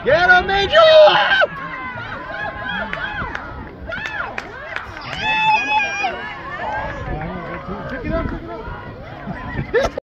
Get him, Major! Pick it up, pick it up.